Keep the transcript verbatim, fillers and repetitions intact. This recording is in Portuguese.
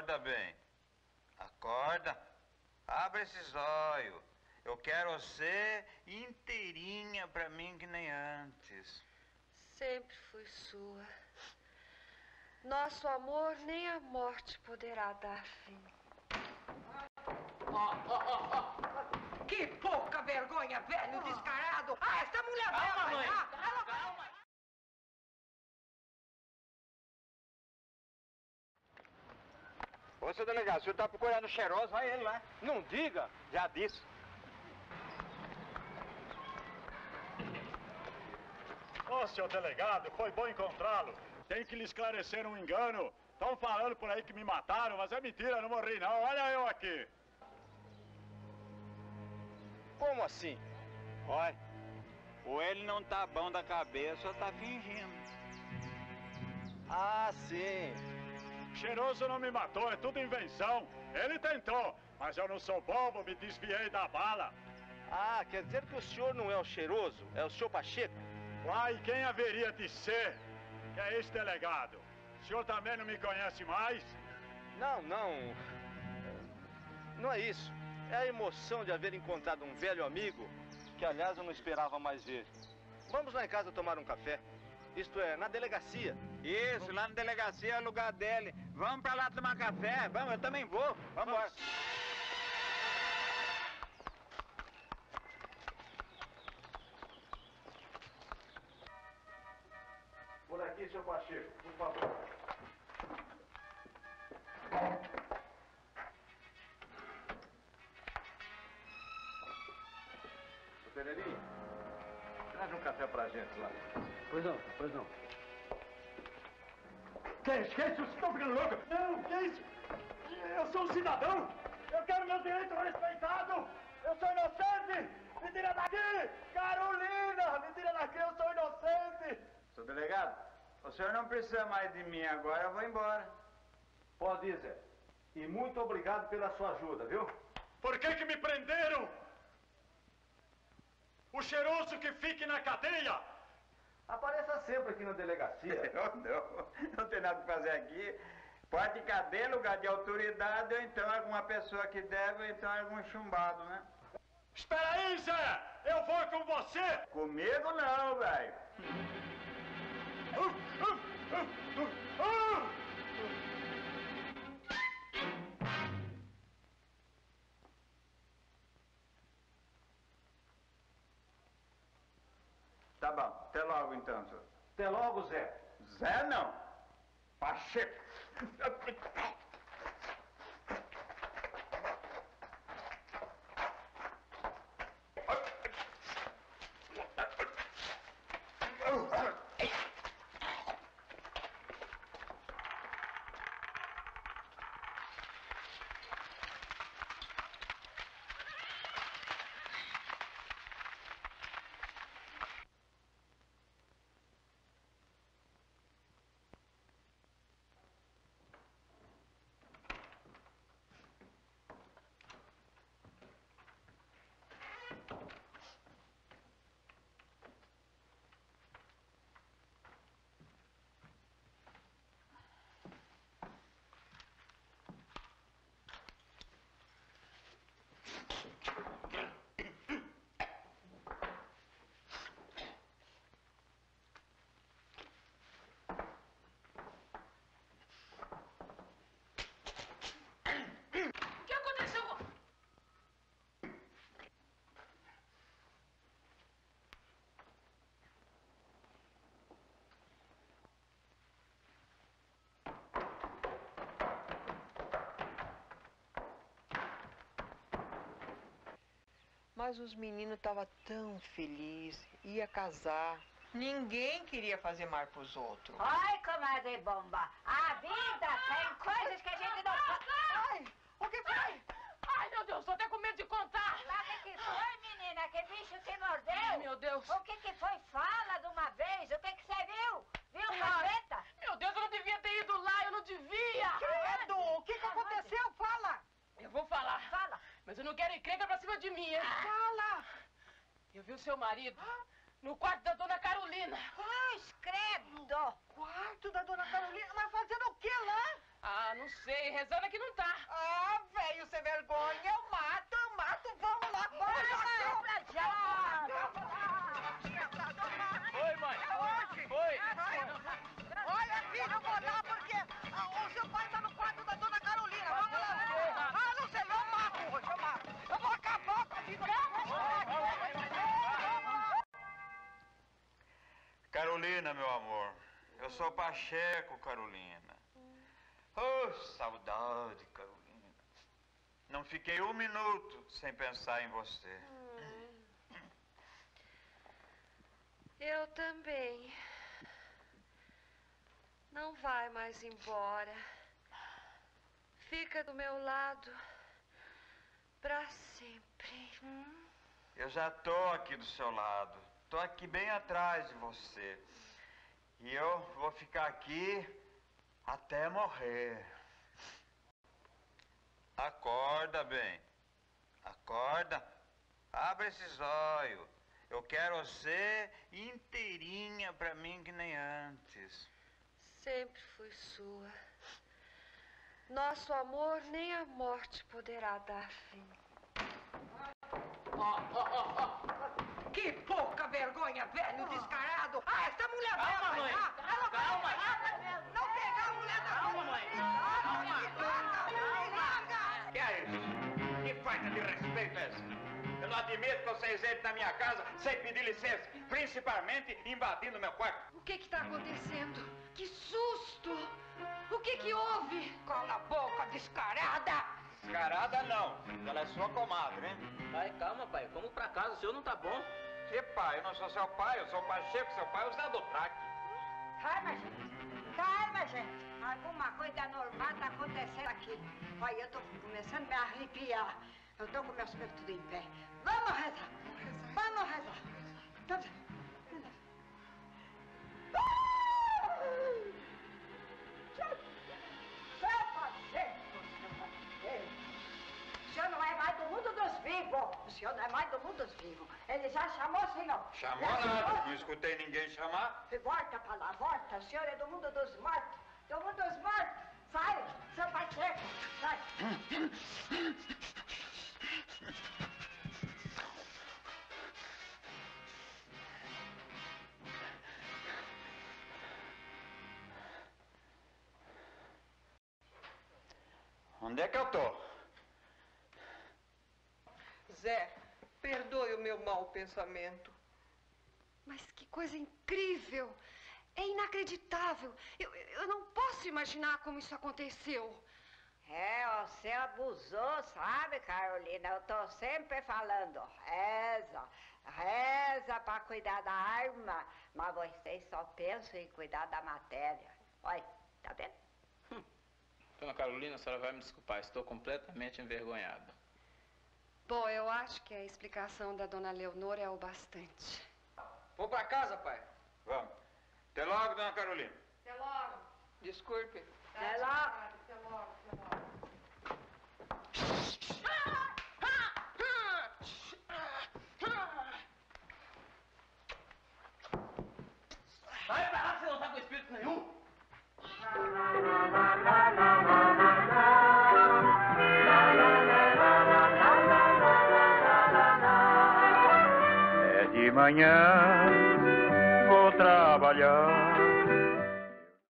Acorda bem. Acorda. Abre esses olhos. Eu quero você inteirinha pra mim que nem antes. Sempre fui sua. Nosso amor nem a morte poderá dar fim. Oh, oh, oh, oh. Que pouca vergonha, velho descarado! Ah, esta mulher vai apanhar! Ela vai... Ô, seu delegado, o senhor tá procurando o cheiroso, vai ele lá. Não diga, já disse. Ô, seu delegado, foi bom encontrá-lo. Tem que lhe esclarecer um engano. Estão falando por aí que me mataram, mas é mentira, não morri não. Olha eu aqui. Como assim? Olha, ou ele não tá bom da cabeça ou tá fingindo. Ah, sim. Cheiroso não me matou, é tudo invenção. Ele tentou, mas eu não sou bobo, me desviei da bala. Ah, quer dizer que o senhor não é o cheiroso, é o senhor Pacheco? Uai, quem haveria de ser? Que é esse delegado? O senhor também não me conhece mais? Não, não. Não é isso. É a emoção de haver encontrado um velho amigo, que aliás eu não esperava mais ver. Vamos lá em casa tomar um café. Isto é, na delegacia. Isso, lá na delegacia é o lugar dele. Vamos pra lá tomar café. Vamos, eu também vou. Vamos embora. Por aqui, seu Pacheco, por favor. Seu Pereirinho, traz um café pra gente lá. Pois não, pois não. Que é isso? Que é isso? Vocês estão ficando loucos? Não, que é isso? Eu sou um cidadão. Eu quero meu direito respeitado. Eu sou inocente. Me tira daqui. Carolina, me tira daqui. Eu sou inocente. Seu delegado, o senhor não precisa mais de mim agora, eu vou embora. Pode ir, Zé. E muito obrigado pela sua ajuda, viu? Por que que me prenderam? O cheiroso que fique na cadeia. Apareça sempre aqui na delegacia. Eu não, não tem nada para fazer aqui. Pode cadeia, lugar de autoridade, ou então alguma pessoa que deve, ou então algum chumbado, né? Espera aí, Zé! Eu vou com você! Comigo não, velho. Uh, uh, uh, uh, uh. Tá bom, até logo então, senhor. Até logo, Zé. Zé não. Pacheco. Mas os meninos estavam tão felizes, ia casar. Ninguém queria fazer mal pros outros. Ai, comadre bomba, a vida tem coisas que a gente não... Ai, o que foi? Ai, meu Deus, tô até com medo de contar. Mas o que, que foi, menina? Que bicho te mordeu? Ai, meu Deus. O que que foi? Fala de uma vez. O que que você viu? Viu, Ai, capeta? meu Deus, eu não devia ter ido lá, eu não devia. Credo, o que que aconteceu? Fala. Eu vou falar. Fala. Mas eu não quero encrenca pra cima de mim, hein? Fala. Eu vi o seu marido no quarto da dona Carolina. Ai, credo. Quarto da dona Carolina, mas fazendo o que lá? Ah, não sei, rezando aqui no Eu sou Pacheco, Carolina. Oh, saudade, Carolina. Não fiquei um minuto sem pensar em você. Hum. Eu também. Não vai mais embora. Fica do meu lado pra sempre. Hum? Eu já tô aqui do seu lado. Tô aqui bem atrás de você. E eu vou ficar aqui até morrer. Acorda, bem. Acorda. Abre esses olhos. Eu quero você inteirinha pra mim que nem antes. Sempre fui sua. Nosso amor nem a morte poderá dar fim. Ó, ó, ó, ó. Que pouca vergonha, velho descarado. Ah, essa mulher vai Calma, mãe. apanhar. Ela vai Calma. apanhar. Não pegar a mulher da Calma, mãe. Larga. Que é isso? Que falta de respeito é essa? Eu não admito que vocês entrem na minha casa sem pedir licença, principalmente invadindo meu quarto. O que está acontecendo? Que susto! O que que houve? Cala a boca, descarada. Descarada não. Ela é sua comadre, hein? Pai, calma, pai. Vamos pra casa. O senhor não tá bom. Que pai? Eu não sou seu pai. Eu sou o Pacheco, seu pai é o Zé do Traque. Calma, gente. Calma, gente. Alguma coisa anormal tá acontecendo aqui. Olha, eu tô começando a me arrepiar. Eu tô com meus peitos tudo em pé. Vamos rezar. Vamos rezar. Vamos rezar. Seu Pacheco, seu Pacheco. O senhor não é mais do mundo dos vivos. O senhor não é mais do mundo dos vivos. Ele já chamou, senhor. Chamou Já nada. chamou? Não escutei ninguém chamar. Volta pra lá, volta. O senhor é do mundo dos mortos. Do mundo dos mortos. Sai, seu Pacheco. Sai. Onde é que eu tô? Zé, perdoe o meu mau pensamento. Mas que coisa incrível! É inacreditável. Eu, eu não posso imaginar como isso aconteceu. É, você abusou, sabe, Carolina? Eu tô sempre falando, reza, reza pra cuidar da arma, mas vocês só pensam em cuidar da matéria. Olha, tá vendo? Hum. Dona Carolina, a senhora vai me desculpar, estou completamente envergonhado. Bom, eu acho que a explicação da dona Leonor é o bastante. Vou pra casa, pai. Vamos. Até logo, dona Carolina. Até logo. Desculpe. Até lá. Até logo, até logo. Vai pra lá que você não tá com espírito nenhum. É de manhã, vou trabalhar.